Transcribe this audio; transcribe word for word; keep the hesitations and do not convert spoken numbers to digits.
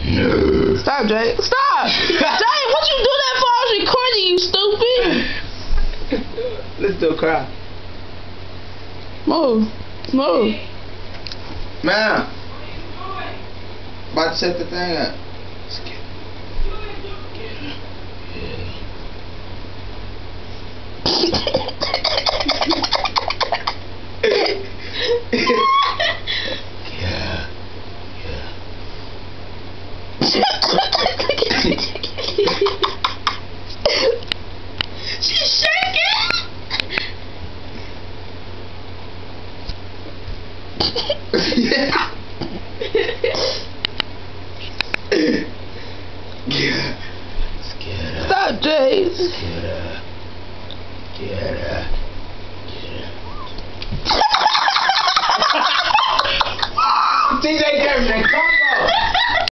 No. Stop, Jay. Stop. Jay, what you do that for? I was recording, you stupid. Let's do a cry. Move. Move. Man. About to set the thing up. Yeah. Yeah.